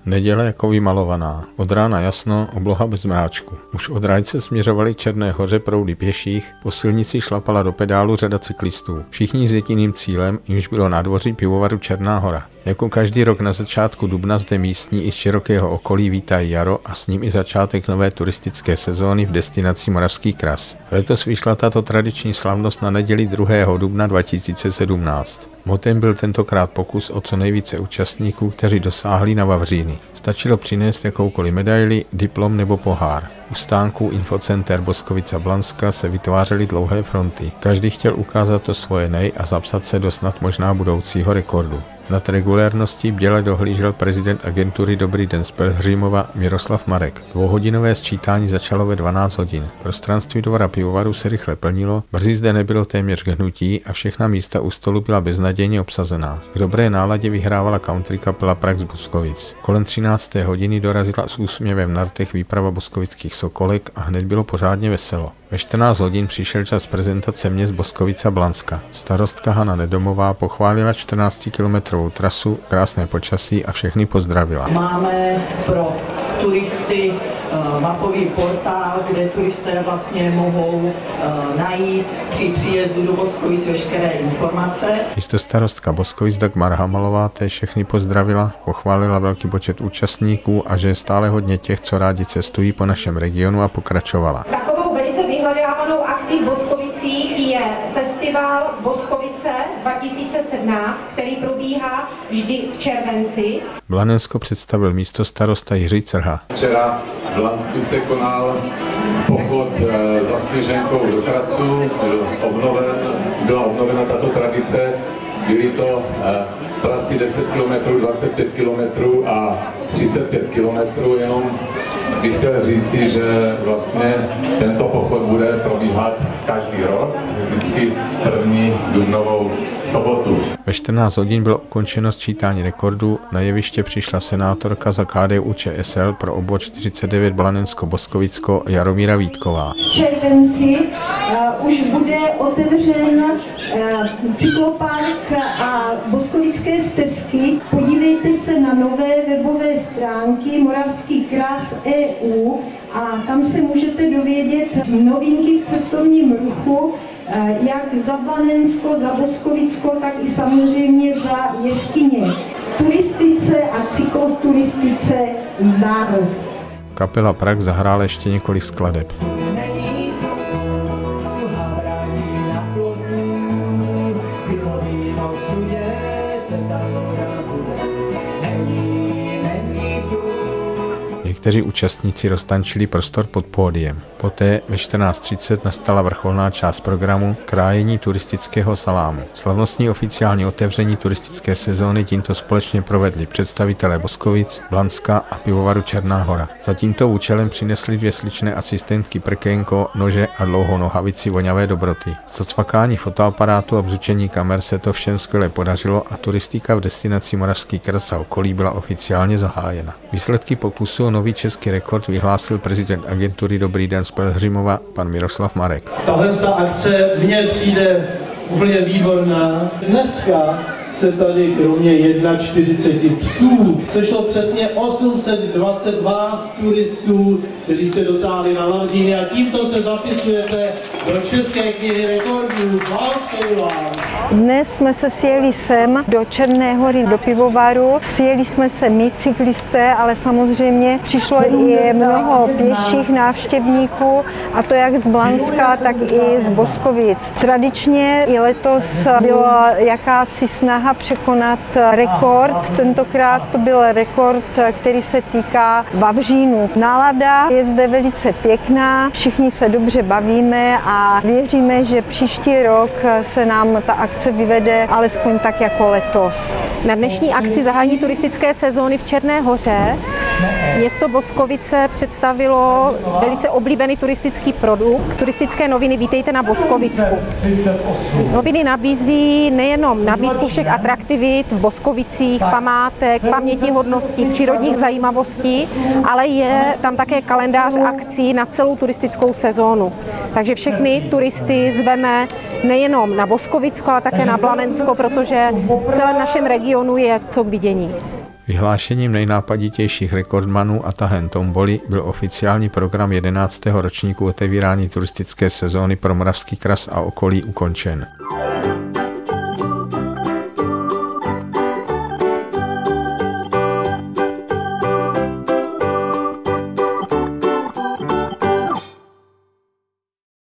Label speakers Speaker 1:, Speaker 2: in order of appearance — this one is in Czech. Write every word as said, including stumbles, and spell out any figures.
Speaker 1: Neděle jako vymalovaná. Od rána jasno, obloha bez mráčku. Už od rádice směřovali k Černé hoře proudy pěších, po silnici šlapala do pedálu řada cyklistů. Všichni s jediným cílem, jimž bylo nádvoří pivovaru Černá hora. Jako každý rok na začátku dubna zde místní i z širokého okolí vítají jaro a s ním i začátek nové turistické sezóny v destinaci Moravský Kras. Letos vyšla tato tradiční slavnost na neděli druhého dubna dva tisíce sedmnáct. Motem byl tentokrát pokus o co nejvíce účastníků, kteří dosáhli na vavříny. Stačilo přinést jakoukoliv medaili, diplom nebo pohár. U stánků Infocenter Boskovica Blanska se vytvářely dlouhé fronty. Každý chtěl ukázat to svoje nej a zapsat se do snad možná budoucího rekordu. Nad regulérností bděle dohlížel prezident agentury Dobrý den z Pelhřimova Miroslav Marek. Dvouhodinové sčítání začalo ve dvanáct hodin. Prostranství dvora pivovaru se rychle plnilo, brzy zde nebylo téměř k hnutí a všechna místa u stolu byla beznadějně obsazená. K dobré náladě vyhrávala country kapela Prah z Boskovic. Kolem třinácté hodiny dorazila s úsměvem na rtech výprava boskovických sokolek a hned bylo pořádně veselo. Ve čtrnáct hodin přišel čas prezentace měst Boskovica Blanska. Starostka Hana Nedomová pochválila čtrnáctikilometrovou trasu, krásné počasí a všechny pozdravila.
Speaker 2: Máme pro turisty uh, mapový portál, kde turisté vlastně mohou uh, najít při příjezdu do Boskovic veškeré informace.
Speaker 1: Místostarostka Boskovic Dagmar Hamalová též všechny pozdravila, pochválila velký počet účastníků a že je stále hodně těch, co rádi cestují po našem regionu a pokračovala.
Speaker 3: Vyhledávanou akcí v Boskovicích je festival Boskovice dva tisíce sedmnáct, který probíhá vždy v červenci.
Speaker 1: Blanensko představil místostarosta Jiří Crha.
Speaker 4: Včera v Blansku se konal pochod e, za Sněženkou do Krasu, obnoven, byla obnovena tato tradice, byly to e, trasy deset kilometrů, dvacet pět kilometrů a třicet pět kilometrů, jenom bych chtěl říci, že vlastně tento pochod bude probíhat každý rok, vždycky první dubnovou sobotu.
Speaker 1: Ve čtrnáct hodin bylo ukončeno sčítání rekordů, na jeviště přišla senátorka za K D U Č S L pro obvod čtyřicet devět Blanensko-Boskovicko Jaromíra Vítková.
Speaker 5: V červenci uh, už bude otevřen uh, cyklopark a boskovické stezky. Podívejte se na nové webové stránky Moravský Kras tečka E U a tam se můžete dovědět novinky v cestovním ruchu, jak za Blanensko, za Boskovicko, tak i samozřejmě za jeskyně. Turistice a cykloturistice zdar.
Speaker 1: Kapela Prah zahrála ještě několik skladeb. Někteří účastníci roztančili prostor pod pódiem. Poté ve čtrnáct třicet nastala vrcholná část programu krájení turistického salámu. Slavnostní oficiální otevření turistické sezóny tímto společně provedli představitelé Boskovic, Blanska a pivovaru Černá hora. Za tímto účelem přinesli dvě sličné asistentky prkénko, nože a dlouhou nohavici voňavé dobroty. Z odsvakání fotoaparátu a bzučení kamer se to všem skvěle podařilo a turistika v destinaci Moravský Kras a okolí byla oficiálně zahájena. Výsledky pokusu o nový český rekord vyhlásil prezident agentury Dobrý den z Pelhřimova pan Miroslav Marek.
Speaker 6: Tahle akce mně přijde úplně výborná. Dneska se tady kromě čtyřicet jedna psů sešlo přesně osm set dvacet dva turistů, kteří jste dosáhli na vavříny a tímto se zapisujete do České knihy rekordů. Blahopřeji vám.
Speaker 5: Dnes jsme se sjeli sem do Černé hory, do pivovaru. Sjeli jsme se my, cyklisté, ale samozřejmě přišlo i mnoho pěších návštěvníků, a to jak z Blanska, tak i z Boskovic. Tradičně i letos byla jakási snaha překonat rekord. Tentokrát to byl rekord, který se týká vavřínů. Nálada je zde velice pěkná, všichni se dobře bavíme a věříme, že příští rok se nám ta akce vyvede alespoň tak jako letos.
Speaker 7: Na dnešní akci zahájení turistické sezóny v Černé hoře město Boskovice představilo velice oblíbený turistický produkt, turistické noviny Vítejte na Boskovicku. Noviny nabízí nejenom nabídku všech atraktivit v Boskovicích, památek, pamětihodností, přírodních zajímavostí, ale je tam také kalendář akcí na celou turistickou sezónu. Takže všechny turisty zveme nejenom na Boskovicko, ale také na Blanensko, protože v celém našem regionu je co k vidění.
Speaker 1: Vyhlášením nejnápaditějších rekordmanů a tahen tomboly byl oficiální program jedenáctého ročníku otevírání turistické sezóny pro Moravský kras a okolí ukončen.